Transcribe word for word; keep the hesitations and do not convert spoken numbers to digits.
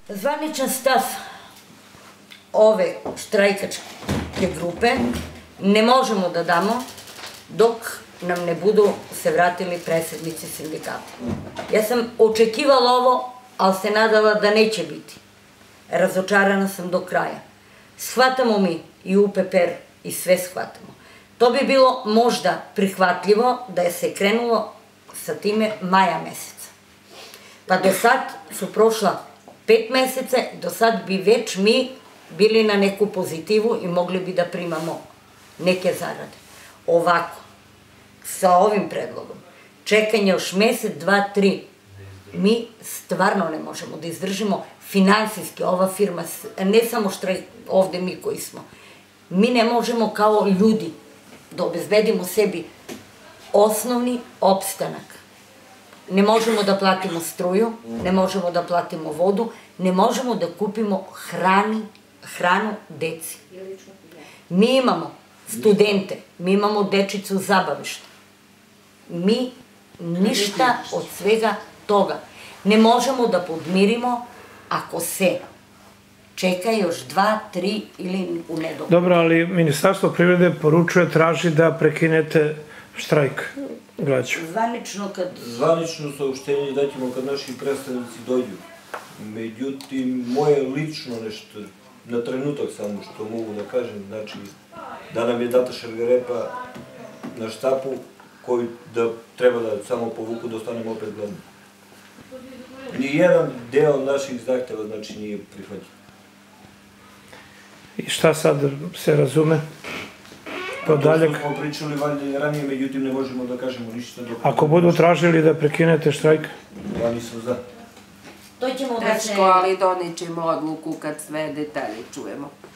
Zvaničan stav ove štrajkačke grupe ne možemo da damo dok nam ne budu se vratili predsednici sindikata. Ja sam očekivala ovo, ali se nadala da neće biti. Razočarana sam do kraja. Shvatamo mi i U P P R i sve shvatamo. To bi bilo možda prihvatljivo da je se krenulo sa time maja meseca. Pa do sad su prošla pet meseca i do sad bi već mi bili na neku pozitivu i mogli bi da primamo neke zarade. Ovako, sa ovim predlogom, čekanje još mesec, dva, tri, mi stvarno ne možemo da izdržimo finansijski, ova firma, ne samo štrajk, ovde mi koji smo, mi ne možemo kao ljudi da obezbedimo sebi osnovni opstanak. Ne možemo da platimo struju, ne možemo da platimo vodu, ne možemo da kupimo hranu deci. Mi imamo studente, mi imamo dečicu u zabavištu. Mi ništa od svega toga ne možemo da podmirimo ako se čeka još dva, tri ili u nedogled. Dobro, ali Ministarstvo privrede poručuje, traži da prekinete štrajk glađu. Zvanično kad... Zvanično saopštenje daćemo kad naši predstavnici dođu. Međutim, moje lično nešto, na trenutak samo što mogu da kažem, znači da nam je data šargarepa na štapu koju da treba da samo povuku da ostanemo opet gledani. Nijedan deo naših zahteva znači nije prihvaćen. I šta sad se razume? To smo pričali valjda ranije, međutim ne možemo da kažemo ništa. Ako budu tražili da prekinete štrajk? Ja nisam za. To ćemo da se... Teško, ali doničemo odluku kad sve detalje čujemo.